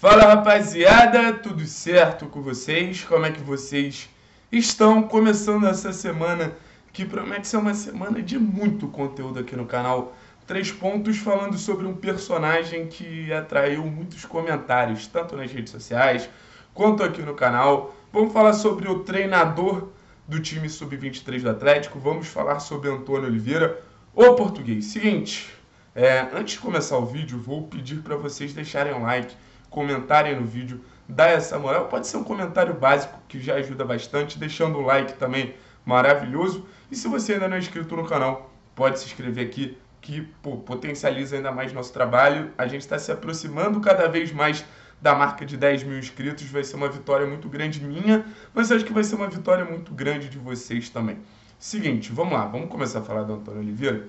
Fala rapaziada, tudo certo com vocês? Como é que vocês estão? Começando essa semana que promete ser uma semana de muito conteúdo aqui no canal. 3 pontos falando sobre um personagem que atraiu muitos comentários, tanto nas redes sociais quanto aqui no canal. Vamos falar sobre o treinador do time sub-23 do Atlético, vamos falar sobre Antônio Oliveira, o português. Seguinte, antes de começar o vídeo, vou pedir para vocês deixarem um like, comentarem no vídeo, dar essa moral. Pode ser um comentário básico que já ajuda bastante, deixando um like também maravilhoso. E se você ainda não é inscrito no canal, pode se inscrever aqui, que potencializa ainda mais nosso trabalho. A gente está se aproximando cada vez mais da marca de 10 mil inscritos. Vai ser uma vitória muito grande minha, mas acho que vai ser uma vitória muito grande de vocês também. Seguinte, vamos lá, vamos começar a falar do Antônio Oliveira,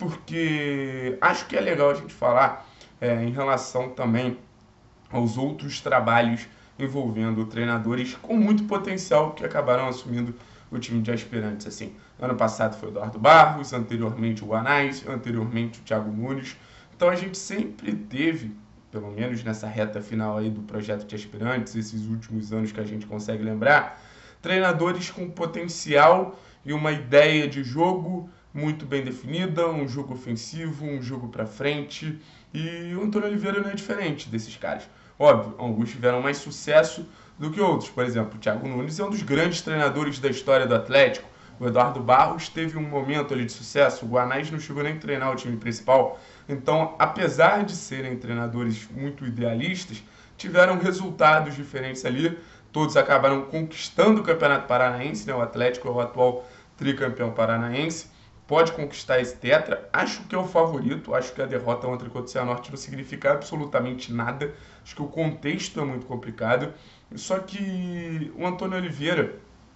porque acho que é legal a gente falar em relação também aos outros trabalhos envolvendo treinadores com muito potencial que acabaram assumindo o time de aspirantes. Assim, ano passado foi o Eduardo Barros, anteriormente o Anais, anteriormente o Thiago Nunes. Então a gente sempre teve, pelo menos nessa reta final aí do projeto de aspirantes, esses últimos anos que a gente consegue lembrar, treinadores com potencial e uma ideia de jogo muito bem definida, um jogo ofensivo, um jogo para frente, e o Antônio Oliveira não é diferente desses caras. Óbvio, alguns tiveram mais sucesso do que outros. Por exemplo, o Thiago Nunes é um dos grandes treinadores da história do Atlético. O Eduardo Barros teve um momento ali de sucesso. O Guanais não chegou nem a treinar o time principal. Então, apesar de serem treinadores muito idealistas, tiveram resultados diferentes ali. Todos acabaram conquistando o Campeonato Paranaense, né? O Atlético é o atual tricampeão paranaense. Pode conquistar esse tetra, acho que é o favorito, acho que a derrota ontem contra o Cianorte não significa absolutamente nada, acho que o contexto é muito complicado, só que o Antônio Oliveira,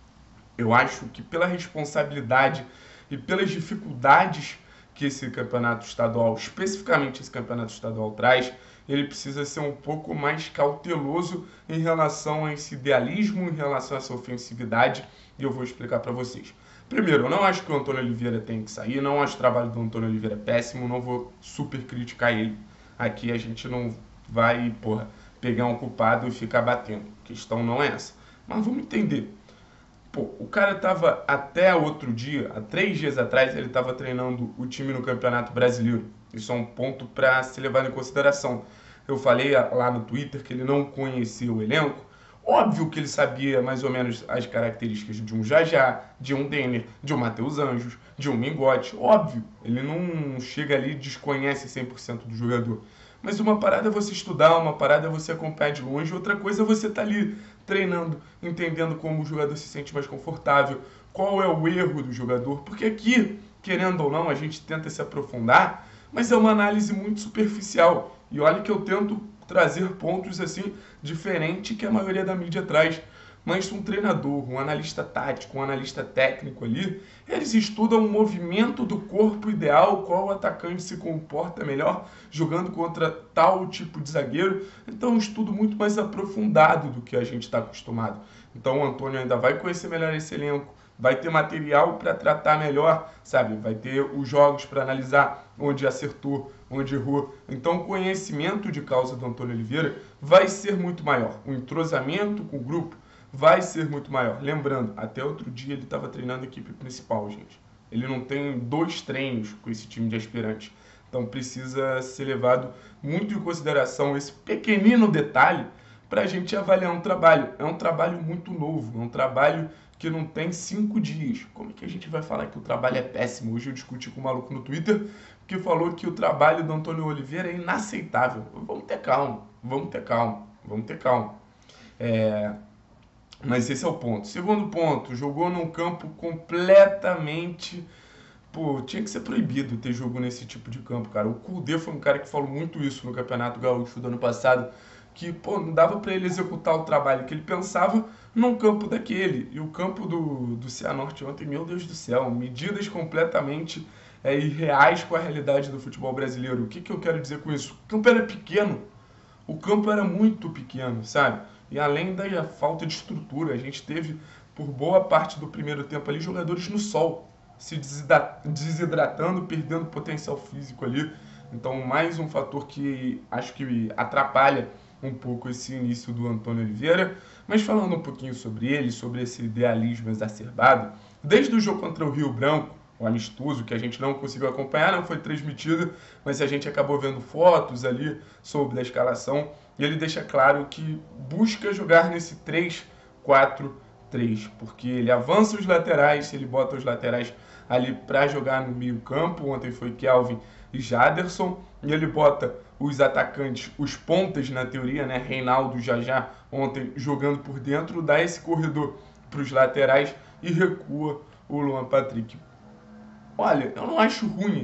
eu acho que pela responsabilidade e pelas dificuldades que esse campeonato estadual, especificamente esse campeonato estadual traz, ele precisa ser um pouco mais cauteloso em relação a esse idealismo, em relação a essa ofensividade, e eu vou explicar para vocês. Primeiro, eu não acho que o Antônio Oliveira tem que sair, não acho o trabalho do Antônio Oliveira péssimo, não vou super criticar ele. Aqui a gente não vai, pegar um culpado e ficar batendo. A questão não é essa. Mas vamos entender. O cara tava até outro dia, há 3 dias atrás, ele estava treinando o time no Campeonato Brasileiro. Isso é um ponto para se levar em consideração. Eu falei lá no Twitter que ele não conhecia o elenco. Óbvio que ele sabia mais ou menos as características de um Jajá, de um Denner, de um Matheus Anjos, de um Mingote. Óbvio, ele não chega ali e desconhece 100% do jogador. Mas uma parada é você estudar, uma parada é você acompanhar de longe, outra coisa é você estar ali treinando, entendendo como o jogador se sente mais confortável, qual é o erro do jogador. Porque aqui, querendo ou não, a gente tenta se aprofundar, mas é uma análise muito superficial. E olha que eu tento trazer pontos assim diferente que a maioria da mídia traz. Mas um treinador, um analista tático, um analista técnico ali, eles estudam o movimento do corpo ideal, qual atacante se comporta melhor jogando contra tal tipo de zagueiro. Então um estudo muito mais aprofundado do que a gente está acostumado. Então o Antônio ainda vai conhecer melhor esse elenco, vai ter material para tratar melhor, sabe? Vai ter os jogos para analisar onde acertou, onde errou. Então o conhecimento de causa do Antônio Oliveira vai ser muito maior. O entrosamento com o grupo vai ser muito maior. Lembrando, até outro dia ele estava treinando a equipe principal, gente. Ele não tem 2 treinos com esse time de aspirantes. Então precisa ser levado muito em consideração esse pequenino detalhe para a gente avaliar um trabalho. É um trabalho muito novo, é um trabalho que não tem 5 dias. Como é que a gente vai falar que o trabalho é péssimo? Hoje eu discuti com um maluco no Twitter que falou que o trabalho do Antônio Oliveira é inaceitável. Vamos ter calma, vamos ter calma, vamos ter calma. Mas esse é o ponto. Segundo ponto, jogou num campo completamente... tinha que ser proibido ter jogo nesse tipo de campo, cara. O Kudê foi um cara que falou muito isso no Campeonato Gaúcho do ano passado, que, não dava pra ele executar o trabalho que ele pensava num campo daquele. E o campo do Cianorte ontem, meu Deus do céu, medidas completamente irreais com a realidade do futebol brasileiro. O que eu quero dizer com isso? O campo era pequeno. O campo era muito pequeno, sabe? E além da falta de estrutura, a gente teve, por boa parte do primeiro tempo ali, jogadores no sol, se desidratando, perdendo potencial físico ali. Então, mais um fator que acho que atrapalha um pouco esse início do Antônio Oliveira. Mas falando um pouquinho sobre ele, sobre esse idealismo exacerbado, desde o jogo contra o Rio Branco, o amistoso, que a gente não conseguiu acompanhar, não foi transmitido, mas a gente acabou vendo fotos ali sobre a escalação, e ele deixa claro que busca jogar nesse 3-4-3, porque ele avança os laterais, ele bota os laterais ali para jogar no meio campo, ontem foi Kelvin e Jaderson, e ele bota os atacantes, os pontas na teoria, né, Reinaldo, Jajá, ontem jogando por dentro, dá esse corredor para os laterais e recua o Luan Patrick. Olha, eu não acho ruim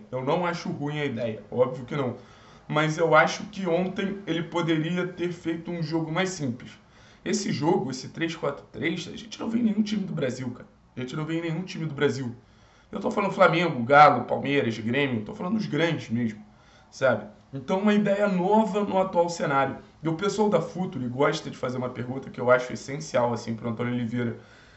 a ideia, óbvio que não. Mas eu acho que ontem ele poderia ter feito um jogo mais simples. Esse jogo, esse 3-4-3, a gente não vê em nenhum time do Brasil, cara. A gente não vê em nenhum time do Brasil. Eu tô falando Flamengo, Galo, Palmeiras, Grêmio, tô falando dos grandes mesmo, sabe? Então uma ideia nova no atual cenário. E o pessoal da Futuri gosta de fazer uma pergunta que eu acho essencial assim para o Antônio Oliveira.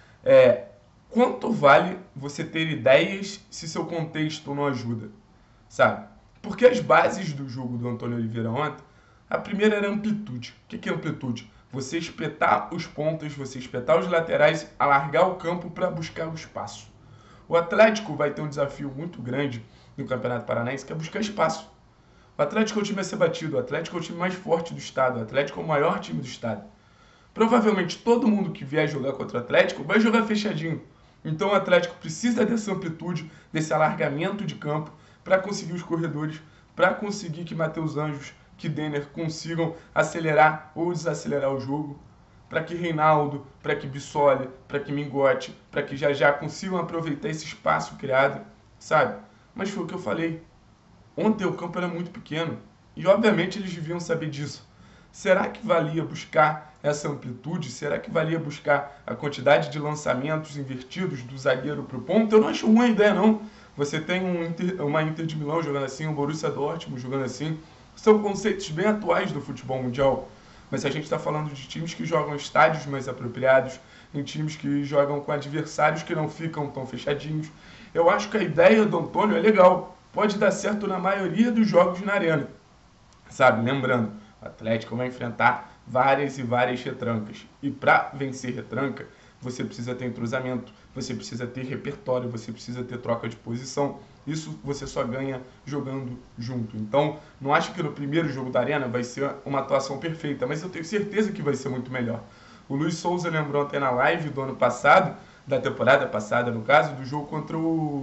Quanto vale você ter ideias se seu contexto não ajuda, sabe? Porque as bases do jogo do Antônio Oliveira ontem, a primeira era amplitude. O que é amplitude? Você espetar os pontas, você espetar os laterais, alargar o campo para buscar o espaço. O Atlético vai ter um desafio muito grande no Campeonato Paranaense, que é buscar espaço. O Atlético é o time a ser batido, o Atlético é o time mais forte do estado, o Atlético é o maior time do estado. Provavelmente todo mundo que vier jogar contra o Atlético vai jogar fechadinho. Então o Atlético precisa dessa amplitude, desse alargamento de campo para conseguir os corredores, para conseguir que Matheus Anjos, que Denner consigam acelerar ou desacelerar o jogo, para que Reinaldo, para que Bissoli, para que Mingotti, para que Jajá consigam aproveitar esse espaço criado, sabe? Mas foi o que eu falei. Ontem o campo era muito pequeno e obviamente eles deviam saber disso. Será que valia buscar essa amplitude? Será que valia buscar a quantidade de lançamentos invertidos do zagueiro para o ponto? Eu não acho ruim a ideia, não. Você tem uma Inter de Milão jogando assim, um Borussia Dortmund jogando assim. São conceitos bem atuais do futebol mundial. Mas a gente está falando de times que jogam em estádios mais apropriados, em times que jogam com adversários que não ficam tão fechadinhos. Eu acho que a ideia do Antônio é legal. Pode dar certo na maioria dos jogos na arena. Sabe, lembrando, o Atlético vai enfrentar várias e várias retrancas. E para vencer retranca, você precisa ter entrosamento, você precisa ter repertório, você precisa ter troca de posição. Isso você só ganha jogando junto. Então, não acho que no primeiro jogo da Arena vai ser uma atuação perfeita, mas eu tenho certeza que vai ser muito melhor. O Luiz Souza lembrou até na live do ano passado, da temporada passada no caso, do jogo contra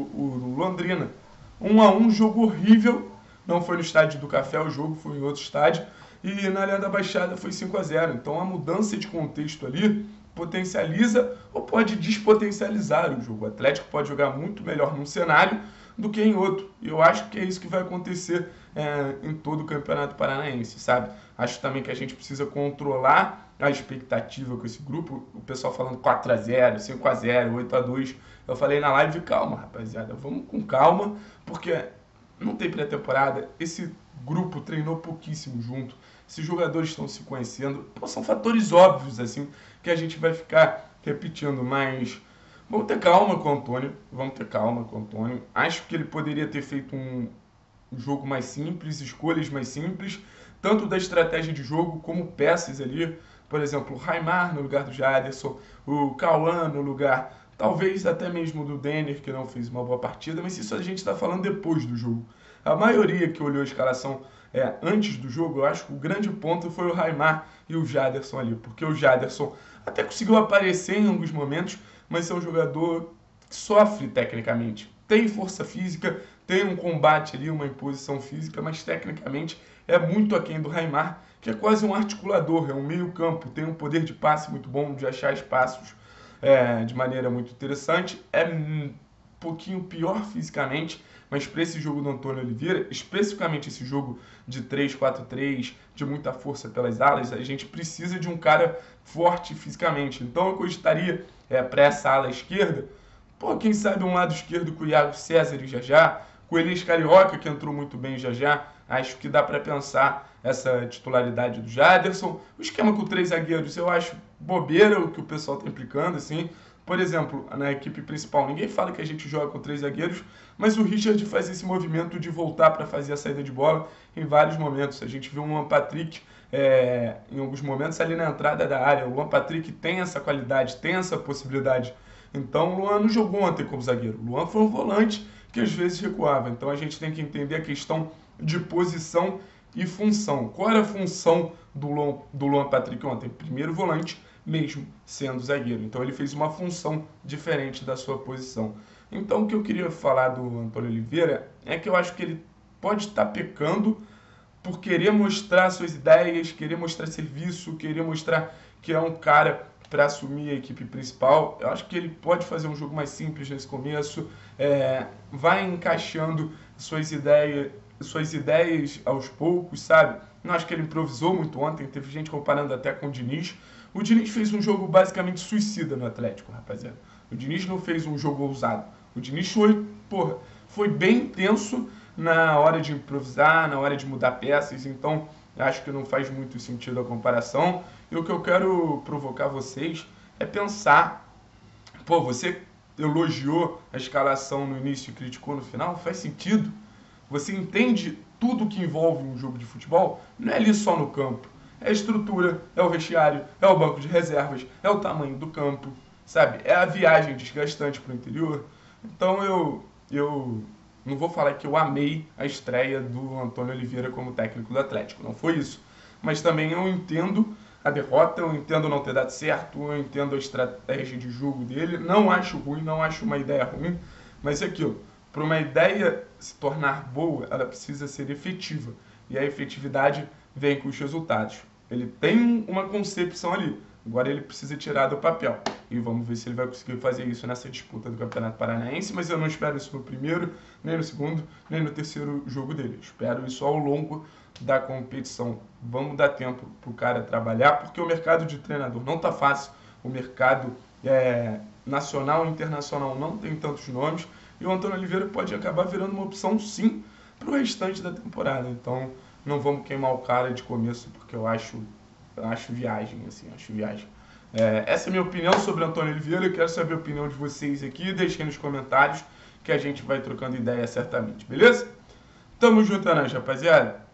o Londrina. 1-1, jogo horrível. Não foi no estádio do Café, o jogo foi em outro estádio. E na Arena da Baixada foi 5-0. Então a mudança de contexto ali potencializa ou pode despotencializar o jogo. O Atlético pode jogar muito melhor num cenário do que em outro. E eu acho que é isso que vai acontecer em todo o Campeonato Paranaense, sabe? Acho também que a gente precisa controlar a expectativa com esse grupo. O pessoal falando 4-0, 5-0, 8-2. Eu falei na live, calma, rapaziada, vamos com calma, porque não tem pré-temporada, esse grupo treinou pouquíssimo junto, esses jogadores estão se conhecendo, são fatores óbvios, assim, que a gente vai ficar repetindo, mas vamos ter calma com o Antônio, acho que ele poderia ter feito um jogo mais simples, escolhas mais simples, tanto da estratégia de jogo como peças ali, por exemplo, o Raimar no lugar do Jaderson, o Cauã no lugar talvez até mesmo do Denner, que não fez uma boa partida, mas isso a gente está falando depois do jogo. A maioria que olhou a escalação antes do jogo, eu acho que o grande ponto foi o Raimar e o Jaderson ali, porque o Jaderson até conseguiu aparecer em alguns momentos, mas é um jogador que sofre tecnicamente. Tem força física, tem um combate ali, uma imposição física, mas tecnicamente é muito aquém do Raimar, que é quase um articulador, é um meio-campo, tem um poder de passe muito bom, de achar espaços de maneira muito interessante. É um pouquinho pior fisicamente, mas para esse jogo do Antônio Oliveira, especificamente esse jogo de 3-4-3, de muita força pelas alas, a gente precisa de um cara forte fisicamente. Então eu cogitaria para essa ala esquerda, quem sabe um lado esquerdo com o Iago César e Jajá, com o Elias Carioca, que entrou muito bem Jajá. Acho que dá para pensar essa titularidade do Jaderson. O esquema com 3 zagueiros, eu acho bobeira o que o pessoal está implicando, assim. Por exemplo, na equipe principal, ninguém fala que a gente joga com 3 zagueiros, mas o Richard faz esse movimento de voltar para fazer a saída de bola em vários momentos. A gente viu um Patrick em alguns momentos ali na entrada da área. O Luan Patrick tem essa qualidade, tem essa possibilidade. Então o Luan não jogou ontem como zagueiro. O Luan foi um volante que às vezes recuava. Então a gente tem que entender a questão de posição e função. Qual era a função do Luan Patrick ontem? Primeiro volante, mesmo sendo zagueiro. Então ele fez uma função diferente da sua posição. Então o que eu queria falar do Antônio Oliveira é que eu acho que ele pode estar pecando por querer mostrar suas ideias, querer mostrar serviço, querer mostrar que é um cara para assumir a equipe principal. Eu acho que ele pode fazer um jogo mais simples nesse começo, vai encaixando suas ideias aos poucos, sabe? Não acho que ele improvisou muito ontem, teve gente comparando até com o Diniz. O Diniz fez um jogo basicamente suicida no Atlético, rapaziada. O Diniz não fez um jogo ousado. O Diniz foi bem intenso na hora de improvisar, na hora de mudar peças, então acho que não faz muito sentido a comparação. E o que eu quero provocar vocês é pensar, você elogiou a escalação no início e criticou no final, faz sentido? Você entende tudo que envolve um jogo de futebol? Não é ali só no campo, é a estrutura, é o vestiário, é o banco de reservas, é o tamanho do campo, sabe? É a viagem desgastante para o interior. Então eu não vou falar que eu amei a estreia do Antônio Oliveira como técnico do Atlético, não foi isso. Mas também eu entendo a derrota, eu entendo não ter dado certo, eu entendo a estratégia de jogo dele, não acho ruim, não acho uma ideia ruim, mas é aquilo, para uma ideia se tornar boa, ela precisa ser efetiva, e a efetividade vem com os resultados. Ele tem uma concepção ali, agora ele precisa tirar do papel. E vamos ver se ele vai conseguir fazer isso nessa disputa do Campeonato Paranaense, mas eu não espero isso no primeiro, nem no segundo, nem no terceiro jogo dele. Eu espero isso ao longo da competição. Vamos dar tempo para o cara trabalhar, porque o mercado de treinador não está fácil. O mercado nacional e internacional não tem tantos nomes, e o Antônio Oliveira pode acabar virando uma opção sim para o restante da temporada. Então não vamos queimar o cara de começo, porque eu acho viagem, assim, acho viagem. Essa é a minha opinião sobre Antônio Oliveira. Eu quero saber a opinião de vocês aqui. Deixem nos comentários que a gente vai trocando ideia certamente, beleza? Tamo junto, rapaziada.